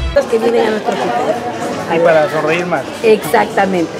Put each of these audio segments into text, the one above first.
Los que vienen a nuestro hospital. Y para sonreír más. Exactamente.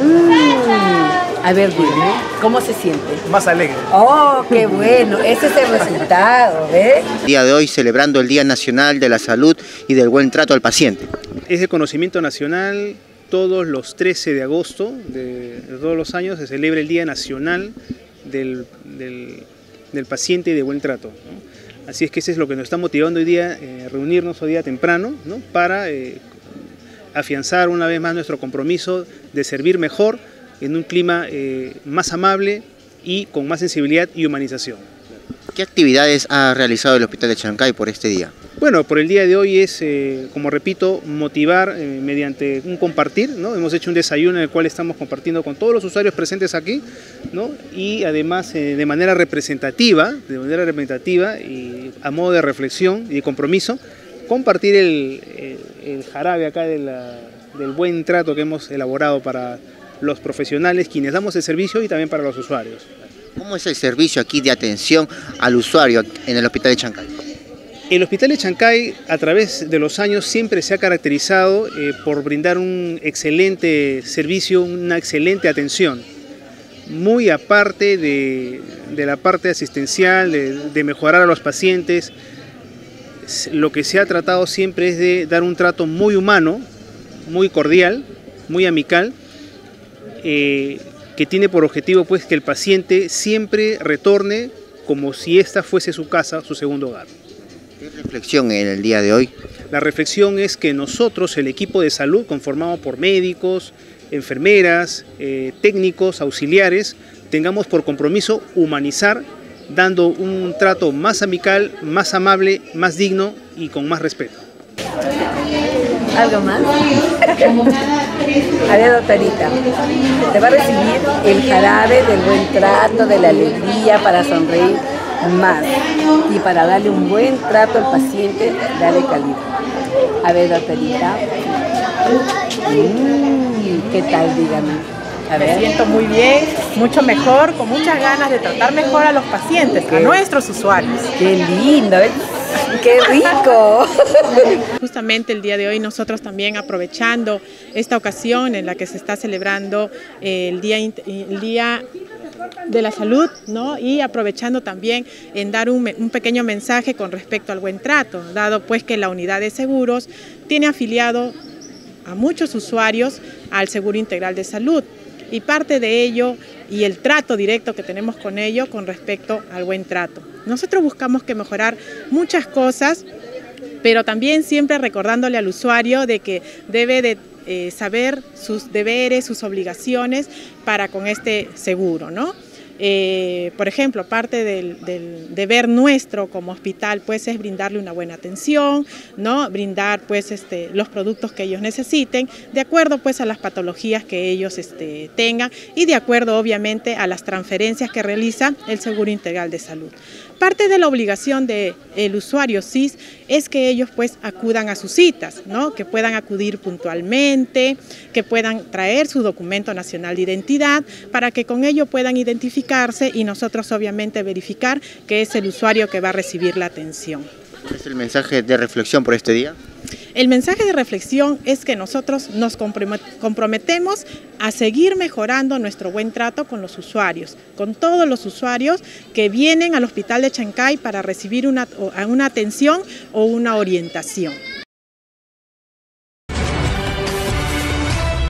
A ver, dime, ¿cómo se siente? Más alegre. ¡Oh, qué bueno! Ese es el resultado, ¿ves? El día de hoy celebrando el Día Nacional de la Salud y del Buen Trato al Paciente. Es de conocimiento nacional, todos los 13 de agosto de todos los años se celebra el Día Nacional del Paciente y de Buen Trato, ¿no? Así es que eso es lo que nos está motivando hoy día, reunirnos hoy día temprano, ¿no? Para afianzar una vez más nuestro compromiso de servir mejor en un clima más amable y con más sensibilidad y humanización. ¿Qué actividades ha realizado el Hospital de Chancay por este día? Bueno, por el día de hoy es, como repito, motivar mediante un compartir, ¿no? Hemos hecho un desayuno en el cual estamos compartiendo con todos los usuarios presentes aquí, ¿no? Y además de manera representativa y a modo de reflexión y de compromiso, compartir el jarabe acá del buen trato que hemos elaborado para los profesionales, quienes damos el servicio, y también para los usuarios. ¿Cómo es el servicio aquí de atención al usuario en el Hospital de Chancay? El Hospital de Chancay, a través de los años, siempre se ha caracterizado por brindar un excelente servicio, una excelente atención, muy aparte de la parte asistencial, de mejorar a los pacientes. Lo que se ha tratado siempre es de dar un trato muy humano, muy cordial, muy amical, que tiene por objetivo pues que el paciente siempre retorne como si esta fuese su casa, su segundo hogar. ¿Qué reflexión en el día de hoy? La reflexión es que nosotros, el equipo de salud, conformado por médicos, enfermeras, técnicos, auxiliares, tengamos por compromiso humanizar, dando un trato más amical, más amable, más digno y con más respeto. ¿Algo más? A ver, doctorita, te va a recibir el jarabe del buen trato, de la alegría, para sonreír más y para darle un buen trato al paciente, darle calidad. A ver, doctorita. ¿Qué tal? Dígame. Me siento muy bien, mucho mejor, con muchas ganas de tratar mejor a los pacientes, a nuestros usuarios. ¡Qué lindo! ¡Qué rico! Justamente el día de hoy nosotros también aprovechando esta ocasión en la que se está celebrando el Día de la Salud, ¿no? Y aprovechando también en dar un pequeño mensaje con respecto al buen trato, dado pues que la unidad de seguros tiene afiliado a muchos usuarios al Seguro Integral de Salud. Y parte de ello y el trato directo que tenemos con ello con respecto al buen trato. Nosotros buscamos que mejorar muchas cosas, pero también siempre recordándole al usuario de que debe de saber sus deberes, sus obligaciones para con este seguro, ¿no? Por ejemplo, parte del deber nuestro como hospital pues es brindarle una buena atención, ¿no? Brindar pues los productos que ellos necesiten, de acuerdo pues a las patologías que ellos tengan y de acuerdo obviamente a las transferencias que realiza el Seguro Integral de Salud. Parte de la obligación del usuario SIS es que ellos pues acudan a sus citas, ¿no? Que puedan acudir puntualmente, que puedan traer su documento nacional de identidad para que con ello puedan identificarse y nosotros obviamente verificar que es el usuario que va a recibir la atención. ¿Cuál es el mensaje de reflexión por este día? El mensaje de reflexión es que nosotros nos comprometemos a seguir mejorando nuestro buen trato con los usuarios, con todos los usuarios que vienen al Hospital de Chancay para recibir una atención o una orientación.